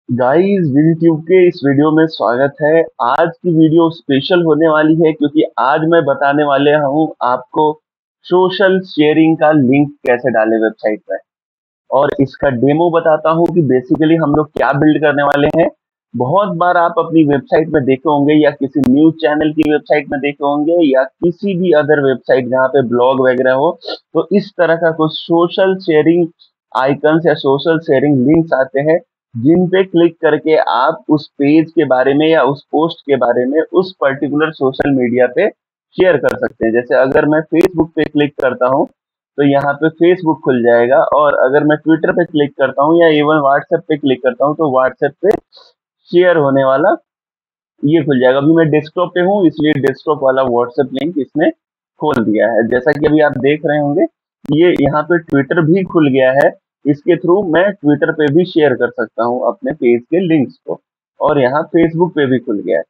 Guys YouTube के इस video में स्वागत है। आज की वीडियो स्पेशल होने वाली है क्योंकि आज मैं बताने वाले हूँ आपको सोशल शेयरिंग का लिंक कैसे डालें वेबसाइट पर। और इसका डेमो बताता हूँ कि बेसिकली हम लोग क्या बिल्ड करने वाले हैं। बहुत बार आप अपनी वेबसाइट में देखे होंगे या किसी न्यूज चैनल की वेबसाइट में देखे होंगे या किसी भी अदर वेबसाइट जहाँ पे ब्लॉग वगैरह हो, तो इस तरह का कुछ सोशल शेयरिंग आइकन्स या सोशल शेयरिंग लिंक्स आते हैं जिन पे क्लिक करके आप उस पेज के बारे में या उस पोस्ट के बारे में उस पर्टिकुलर सोशल मीडिया पे शेयर कर सकते हैं। जैसे अगर मैं फेसबुक पे क्लिक करता हूँ तो यहाँ पे फेसबुक खुल जाएगा, और अगर मैं ट्विटर पे क्लिक करता हूँ या इवन व्हाट्सएप पे क्लिक करता हूँ तो व्हाट्सएप पे शेयर होने वाला ये खुल जाएगा। अभी मैं डेस्कटॉप पे हूँ इसलिए डेस्कटॉप वाला व्हाट्सएप लिंक इसने खोल दिया है। जैसा कि अभी आप देख रहे होंगे ये यहाँ पे ट्विटर भी खुल गया है। इसके थ्रू मैं ट्विटर पे भी शेयर कर सकता हूँ अपने पेज के लिंक्स को, और यहाँ फेसबुक पे भी खुल गया है।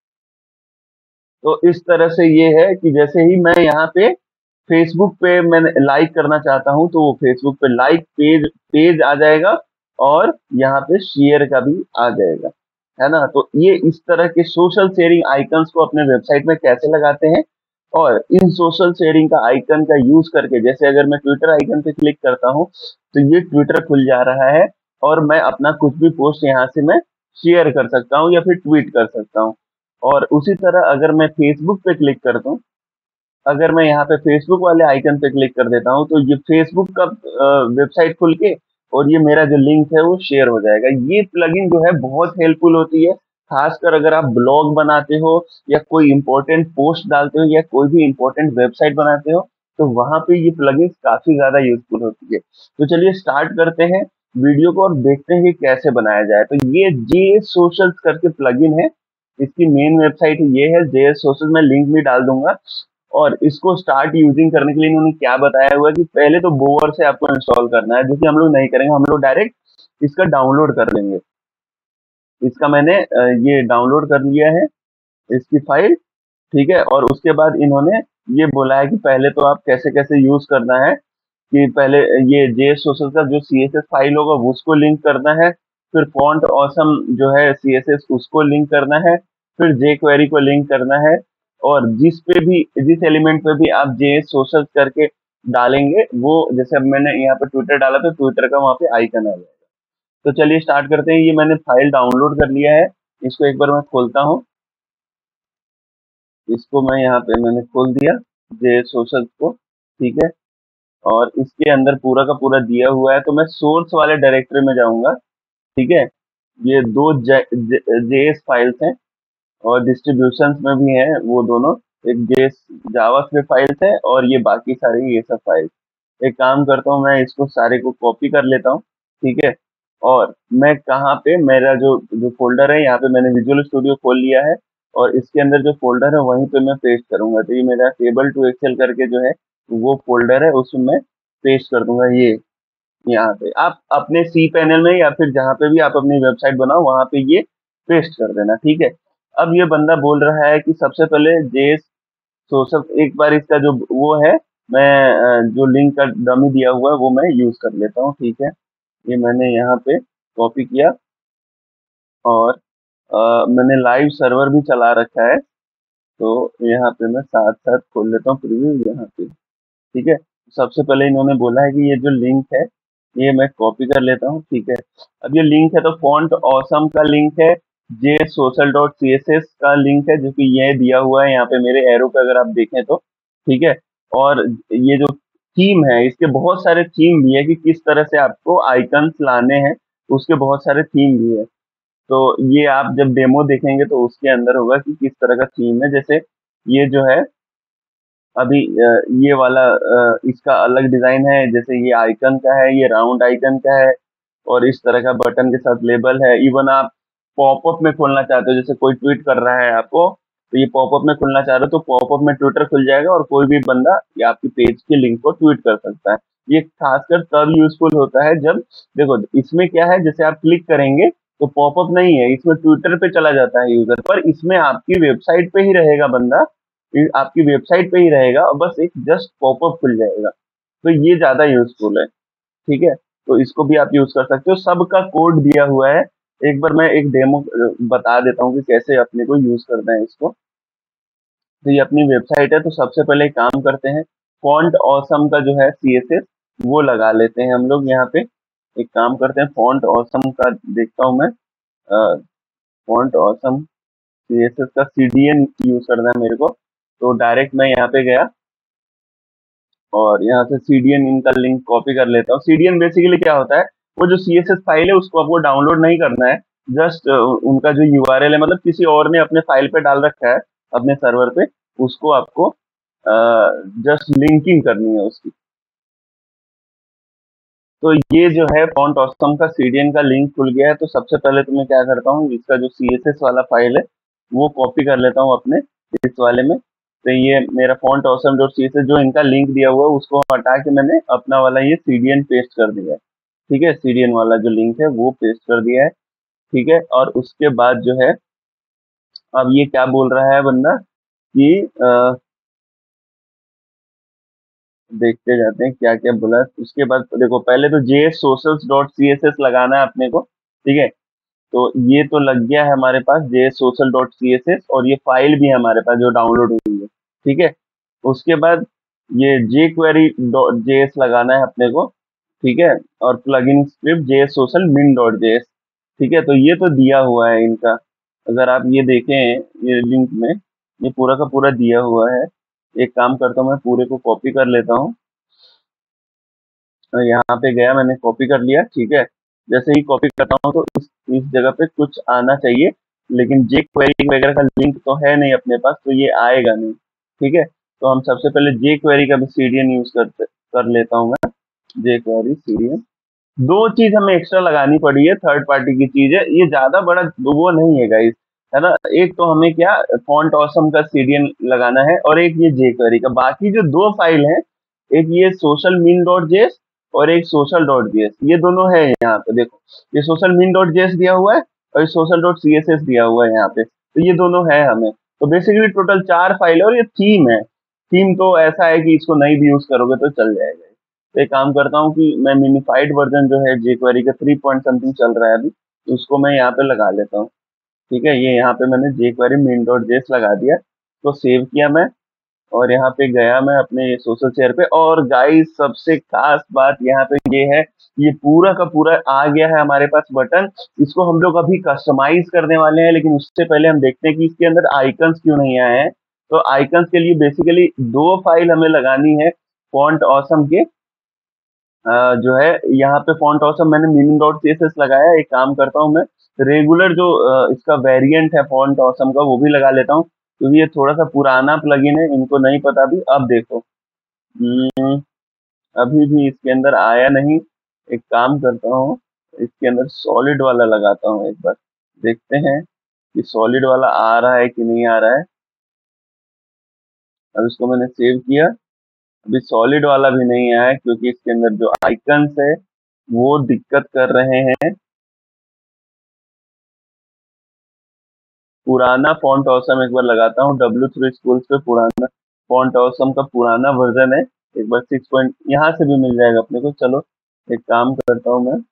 तो इस तरह से ये है कि जैसे ही मैं यहाँ पे फेसबुक पे मैं लाइक करना चाहता हूँ तो वो फेसबुक पे लाइक पेज पेज आ जाएगा, और यहाँ पे शेयर का भी आ जाएगा, है ना। तो ये इस तरह के सोशल शेयरिंग आइकन्स को अपने वेबसाइट में कैसे लगाते हैं, और इन सोशल शेयरिंग का आइकन का यूज करके जैसे अगर मैं ट्विटर आइकन पे क्लिक करता हूँ तो ये ट्विटर खुल जा रहा है, और मैं अपना कुछ भी पोस्ट यहाँ से मैं शेयर कर सकता हूँ या फिर ट्वीट कर सकता हूँ। और उसी तरह अगर मैं फेसबुक पे क्लिक करता हूँ, अगर मैं यहाँ पे फेसबुक वाले आइकन पे क्लिक कर देता हूँ तो ये फेसबुक का वेबसाइट खुल के और ये मेरा जो लिंक है वो शेयर हो जाएगा। ये प्लगइन जो है बहुत हेल्पफुल होती है, खासकर अगर आप ब्लॉग बनाते हो या कोई इंपॉर्टेंट पोस्ट डालते हो या कोई भी इंपॉर्टेंट वेबसाइट बनाते हो, तो वहां पे ये प्लगइन काफी ज्यादा यूजफुल होती है। तो चलिए स्टार्ट करते हैं वीडियो को और देखते हैं कि कैसे बनाया जाए। तो ये जे सोशल करके प्लगइन है, इसकी मेन वेबसाइट ये है जे सोशल, मैं लिंक भी डाल दूंगा। और इसको स्टार्ट यूजिंग करने के लिए इन्होंने क्या बताया हुआ है कि पहले तो बोर से आपको इंस्टॉल करना है, जो कि हम लोग नहीं करेंगे, हम लोग डायरेक्ट इसका डाउनलोड कर लेंगे। इसका मैंने ये डाउनलोड कर लिया है, इसकी फाइल, ठीक है। और उसके बाद इन्होंने ये बोला है कि पहले तो आप कैसे कैसे यूज करना है, कि पहले ये जे सोशल का जो सीएसएस फाइल होगा वो उसको लिंक करना है, फिर फॉन्ट ऑसम जो है सीएसएस उसको लिंक करना है, फिर जे क्वेरी को लिंक करना है, और जिस एलिमेंट पे भी आप जे सोशल करके डालेंगे वो, जैसे अब मैंने यहाँ पे ट्विटर डाला तो ट्विटर का वहाँ पे आइकन आ जाएगा। तो चलिए स्टार्ट करते हैं। ये मैंने फाइल डाउनलोड कर लिया है, इसको एक बार मैं खोलता हूँ। इसको मैं यहाँ पे मैंने खोल दिया जे सोशल को, ठीक है। और इसके अंदर पूरा का पूरा दिया हुआ है, तो मैं सोर्स वाले डायरेक्टरी में जाऊंगा, ठीक है। ये दो जेएस फाइल्स हैं और डिस्ट्रीब्यूशंस में भी हैं वो दोनों। एक जेएस जावास्क्रिप्ट फाइल्स है और ये बाकी सारी ये सब फाइल्स। एक काम करता हूँ, मैं इसको सारे को कॉपी कर लेता हूँ, ठीक है। और मैं कहाँ पे मेरा जो जो फोल्डर है, यहाँ पे मैंने विजुअल स्टूडियो खोल लिया है, और इसके अंदर जो फोल्डर है वहीं पे मैं पेस्ट करूंगा। तो ये मेरा टेबल टू एक्सेल करके जो है वो फोल्डर है, उसमें मैं पेस्ट कर दूंगा। ये यहाँ पे आप अपने सी पैनल में या फिर जहाँ पे भी आप अपनी वेबसाइट बनाओ वहां पे ये पेस्ट कर देना, ठीक है। अब ये बंदा बोल रहा है कि सबसे पहले जे सोशल, एक बार इसका जो वो है, मैं जो लिंक का डमी दिया हुआ है वो मैं यूज कर लेता हूँ, ठीक है। ये मैंने यहाँ पे कॉपी किया, और मैंने लाइव सर्वर भी चला रखा है, तो यहाँ पे मैं साथ साथ खोल लेता हूँ प्रीव्यू यहाँ पे, ठीक है। सबसे पहले इन्होंने बोला है कि ये जो लिंक है ये मैं कॉपी कर लेता हूँ, ठीक है। अब ये लिंक है तो फॉन्ट ऑसम का लिंक है, J social dot C S S का लिंक है जो कि ये दिया हुआ है यहाँ पे मेरे एरो पे अगर आप देखें तो, ठीक है। और ये जो थीम है, इसके बहुत सारे थीम भी है कि किस तरह से आपको आइकन्स लाने हैं, उसके बहुत सारे थीम भी है। तो ये आप जब डेमो देखेंगे तो उसके अंदर होगा कि किस तरह का थीम है। जैसे ये जो है अभी ये वाला इसका अलग डिजाइन है, जैसे ये आइकन का है, ये राउंड आइकन का है, और इस तरह का बटन के साथ लेबल है। इवन आप पॉपअप में खोलना चाहते हो, जैसे कोई ट्वीट कर रहा है आपको, तो ये पॉपअप में खोलना चाह रहे हो तो पॉपअप में ट्विटर खुल जाएगा और कोई भी बंदा या आपकी पेज के लिंक को ट्वीट कर सकता है। ये खासकर तब यूजफुल होता है जब, देखो इसमें क्या है, जैसे आप क्लिक करेंगे तो पॉपअप नहीं है, इसमें ट्विटर पे चला जाता है यूजर, पर इसमें आपकी वेबसाइट पे ही रहेगा बंदा, आपकी वेबसाइट पे ही रहेगा और बस एक जस्ट पॉपअप खुल जाएगा। तो ये ज्यादा यूजफुल है, ठीक है। तो इसको भी आप यूज कर सकते हो, सबका कोड दिया हुआ है। एक बार मैं एक डेमो बता देता हूँ कि कैसे अपने को यूज करना है इसको। तो ये अपनी वेबसाइट है, तो सबसे पहले एक काम करते हैं, फॉन्ट ऑसम का जो है सीएसएस वो लगा लेते हैं हम लोग यहाँ पे। एक काम करते हैं, फॉन्ट ऑसम का देखता हूँ मैं, फॉन्ट ऑसम सीएसएस का सीडीएन यूज करना है मेरे को। तो डायरेक्ट मैं यहाँ पे गया और यहाँ से सीडीएन इनका लिंक कॉपी कर लेता हूँ। सीडीएन बेसिकली क्या होता है, वो जो सीएसएस फाइल है उसको आपको डाउनलोड नहीं करना है, जस्ट उनका जो यूआरएल है, मतलब किसी और ने अपने फाइल पे डाल रखा है अपने सर्वर पे, उसको आपको जस्ट लिंकिंग करनी है उसकी। तो ये जो है फॉन्ट ऑसम का सीडीएन का लिंक खुल गया है। तो सबसे पहले तो मैं क्या करता हूँ, इसका जो सीएसएस वाला फाइल है वो कॉपी कर लेता हूँ अपने इस वाले में। तो ये मेरा फॉन्ट ऑसम डॉट सीएसएस जो इनका लिंक दिया हुआ है उसको हटा के मैंने अपना वाला ये सीडीएन पेस्ट कर दिया है। ठीक है, सीडीएन वाला जो लिंक है वो पेस्ट कर दिया है। ठीक है, और उसके बाद जो है, अब ये क्या बोल रहा है बंदा कि देखते जाते हैं क्या क्या बोला है। उसके बाद देखो, पहले तो JSocials डॉट CSS लगाना है अपने को। ठीक है, तो ये तो लग गया है हमारे पास JSocial डॉट CSS, और ये फाइल भी है हमारे पास जो डाउनलोड हुई है। ठीक है, उसके बाद ये jQuery डॉट JS लगाना है अपने को। ठीक है, और plugin script JSocial min dot JS। ठीक है, तो ये तो दिया हुआ है इनका, अगर आप ये देखें ये लिंक में, ये पूरा का पूरा दिया हुआ है। एक काम करता हूँ, मैं पूरे को कॉपी कर लेता हूँ। यहाँ पे गया, मैंने कॉपी कर लिया। ठीक है, जैसे ही कॉपी करता हूँ तो इस जगह पे कुछ आना चाहिए, लेकिन जे क्वेरी वगैरह का लिंक तो है नहीं अपने पास, तो ये आएगा नहीं। ठीक है, तो हम सबसे पहले जे क्वेरी का भी सीडीएन यूज कर लेता हूँ मैं। जे क्वेरी सीडीएन, दो चीज हमें एक्स्ट्रा लगानी पड़ी है, थर्ड पार्टी की चीज है, ये ज्यादा बड़ा वो नहीं है गाइस, है ना। एक तो हमें क्या, फॉन्ट ऑसम का सीडीएन लगाना है, और एक ये जे क्वेरी का। बाकी जो दो फाइल हैं, एक ये सोशल मीन डॉट जेएस और एक सोशल डॉट जेएस, ये दोनों है यहाँ पे देखो। ये सोशल मीन डॉट जेएस दिया हुआ है और ये सोशल डॉट सीएसएस दिया हुआ है यहाँ पे, तो ये दोनों है हमें। तो बेसिकली टोटल 4 फाइल है, और ये थीम है। थीम तो ऐसा है कि इसको नहीं भी यूज करोगे तो चल जाएगा। तो एक काम करता हूँ कि मैं मिनिफाइड वर्जन जो है jQuery का 3 पॉइंट समथिंग चल रहा है अभी, तो उसको मैं यहाँ पे लगा लेता हूँ। ठीक है, ये यहाँ पे मैंने jQuery min डॉट जेएस लगा दिया, तो सेव किया मैं, और यहाँ पे गया मैं अपने सोशल शेयर पे। और गाइस सबसे खास बात यहाँ पे ये है, ये पूरा का पूरा आ गया है हमारे पास बटन। इसको हम लोग अभी कस्टमाइज करने वाले हैं, लेकिन उससे पहले हम देखते हैं कि इसके अंदर आइकन्स क्यों नहीं आए हैं। तो आइकन्स के लिए बेसिकली दो फाइल हमें लगानी है फॉन्ट ऑसम के। जो है यहाँ पे फॉन्ट ऑसम मैंने min डॉट सीएसएस लगाया है। एक काम करता हूँ मैं, रेगुलर जो इसका वेरिएंट है फॉन्ट ऑसम का वो भी लगा लेता हूँ, क्योंकि ये थोड़ा सा पुराना प्लगइन है, इनको नहीं पता भी। अब देखो, हम्म, अभी भी इसके अंदर आया नहीं। एक काम करता हूँ, इसके अंदर सॉलिड वाला लगाता हूँ एक बार, देखते हैं कि सॉलिड वाला आ रहा है कि नहीं आ रहा है। अब इसको मैंने सेव किया, अभी सॉलिड वाला भी नहीं आया है, क्योंकि इसके अंदर जो आइकन्स है वो दिक्कत कर रहे हैं। पुराना फॉन्ट ऑसम एक बार लगाता हूँ, W3 स्कूल्स पे पुराना फॉन्ट ऑसम का पुराना वर्जन है। एक बार 6 पॉइंट यहाँ से भी मिल जाएगा अपने को। चलो एक काम करता हूँ मैं,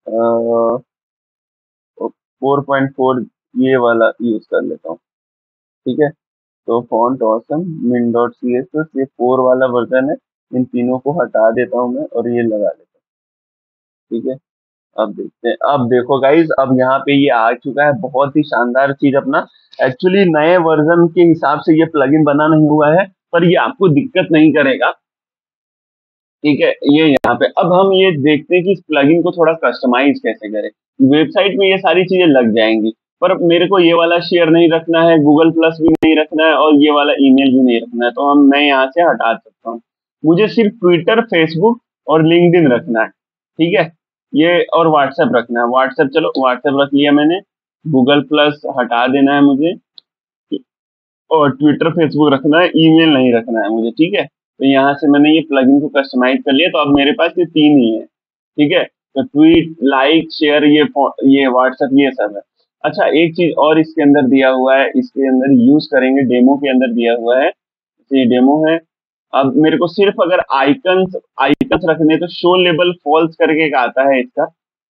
4.4 ये वाला यूज कर लेता हूँ। ठीक है, तो font awesome min dot C S S, ये 4 वाला वर्जन है। इन तीनों को हटा देता हूँ मैं और ये लगा लेता हूँ। ठीक है, अब देखते हैं। अब देखो गाइज, अब यहाँ पे ये आ चुका है, बहुत ही शानदार चीज अपना। एक्चुअली नए वर्जन के हिसाब से ये प्लगइन बना नहीं हुआ है, पर ये आपको दिक्कत नहीं करेगा। ठीक है, ये यहाँ पे अब हम ये देखते हैं कि इस प्लगइन को थोड़ा कस्टमाइज कैसे करें। वेबसाइट में ये सारी चीजें लग जाएंगी, पर मेरे को ये वाला शेयर नहीं रखना है, गूगल प्लस भी नहीं रखना है, और ये वाला ईमेल भी नहीं रखना है, तो मैं यहाँ से हटा सकता हूँ। मुझे सिर्फ ट्विटर, फेसबुक और लिंक्डइन रखना है। ठीक है, ये और व्हाट्सएप रखना है। व्हाट्सएप, चलो व्हाट्सएप रख लिया मैंने। गूगल प्लस हटा देना है मुझे, और ट्विटर, फेसबुक रखना है, ईमेल नहीं रखना है मुझे। ठीक है, तो यहाँ से मैंने ये प्लगइन को कस्टमाइज कर लिया, तो अब मेरे पास ये 3 ही है। ठीक है, तो ट्वीट, लाइक, शेयर, ये व्हाट्सएप, ये सब है। अच्छा, एक चीज और इसके अंदर दिया हुआ है, इसके अंदर यूज करेंगे, डेमो के अंदर दिया हुआ है, तो ये डेमो है। अब मेरे को सिर्फ अगर आइकन्स आइकन्स रखने, तो शो लेबल फॉल्स करके एक आता है इसका।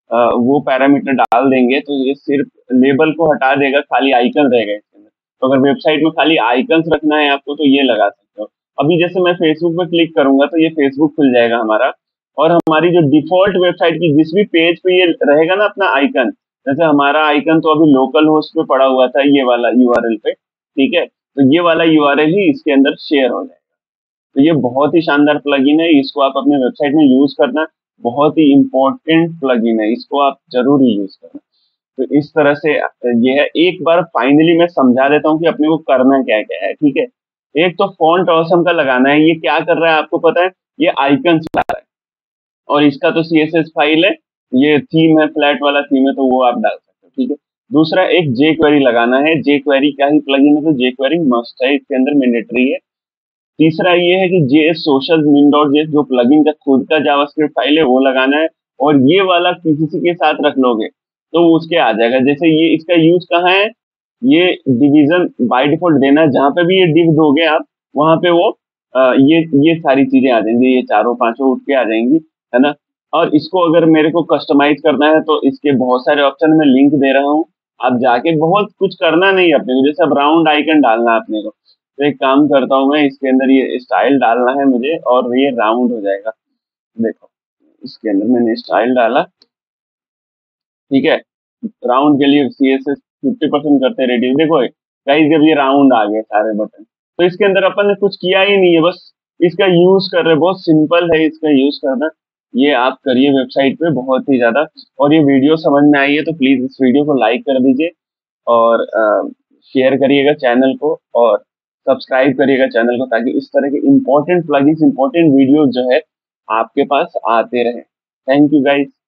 वो पैरामीटर डाल देंगे तो ये सिर्फ लेबल को हटा देगा, खाली आइकन रहेगा इसके अंदर। तो अगर वेबसाइट में खाली आइकन्स रखना है आपको तो ये लगा सकते हो। अभी जैसे मैं फेसबुक पे क्लिक करूंगा तो ये फेसबुक खुल जाएगा हमारा, और हमारी जो डिफॉल्ट वेबसाइट की जिस भी पेज पे ये रहेगा ना अपना आइकन, जैसे हमारा आइकन तो अभी लोकल होस्ट पे पड़ा हुआ था ये वाला यूआरएल पे, ठीक है, तो ये वाला यूआरएल ही इसके अंदर शेयर हो जाएगा। तो ये बहुत ही शानदार प्लगइन है, इसको आप अपने वेबसाइट में यूज करना, बहुत ही इम्पोर्टेंट प्लगइन है, इसको आप जरूर ही यूज करना। तो इस तरह से ये है। एक बार फाइनली मैं समझा देता हूँ कि अपने को करना क्या क्या है, ठीक है। एक तो फॉन्ट ऑसम का लगाना है, ये क्या कर रहा है आपको पता है, ये आइकन ला रहा है, और इसका तो सीएसएस फाइल है, ये थीम है, फ्लैट वाला थीम है, तो वो आप डाल सकते हो, ठीक है। दूसरा एक जे क्वेरी लगाना है, जे क्वेरी का ही प्लगइन है तो जे क्वेरी मस्ट है, इसके अंदर मैंडेटरी है। तीसरा ये है कि JS social min dot JS जो प्लगइन का खुद का जावास्क्रिप्ट फाइल है वो लगाना है, और ये वाला किसी के साथ रख लोगे तो उसके आ जाएगा। जैसे ये इसका यूज कहाँ है, ये डिवीजन बाय डिफॉल्ट देना है, जहां पे भी ये डिव दोगे आप वहां पे वो ये सारी चीजें आ जाएंगी, ये चारों पांचों उठ के आ जाएंगी, है ना। और इसको अगर मेरे को कस्टमाइज करना है तो इसके बहुत सारे ऑप्शन में लिंक दे रहा हूँ, आप जाके, बहुत कुछ करना नहीं है अपने को, जैसे अब राउंड आइकन डालना है अपने को, तो एक काम करता हूँ मैं, इसके अंदर ये स्टाइल डालना है मुझे और ये राउंड हो जाएगा। देखो इसके अंदर मैंने स्टाइल डाला, ठीक है, राउंड के लिए सीएसएस 50% करते रेडियस, देखो गाइस जब ये राउंड आ गए सारे बटन, तो इसके अंदर अपन ने कुछ किया ही नहीं है, बस इसका यूज कर रहे, बहुत सिंपल है इसका यूज करना। ये आप करिए वेबसाइट पे बहुत ही ज्यादा। और ये वीडियो समझ में आई है तो प्लीज इस वीडियो को लाइक कर दीजिए, और शेयर करिएगा चैनल को, और सब्सक्राइब करिएगा चैनल को, ताकि इस तरह के इंपॉर्टेंट प्लगइन्स, इंपॉर्टेंट वीडियो जो है आपके पास आते रहे। Thank you guys.